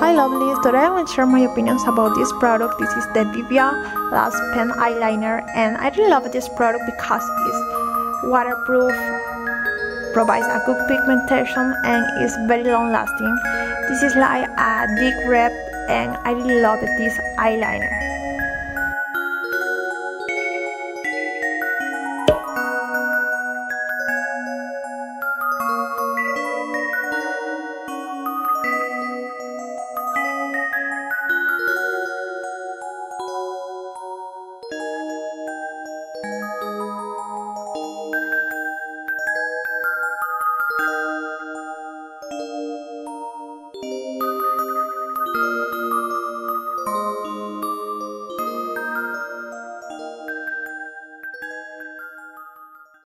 Hi lovelies, today I will share my opinions about this product. This is the BBIA Last Pen Eyeliner, and I really love this product because it's waterproof, provides a good pigmentation, and is very long lasting. This is like a thick red, and I really love this eyeliner.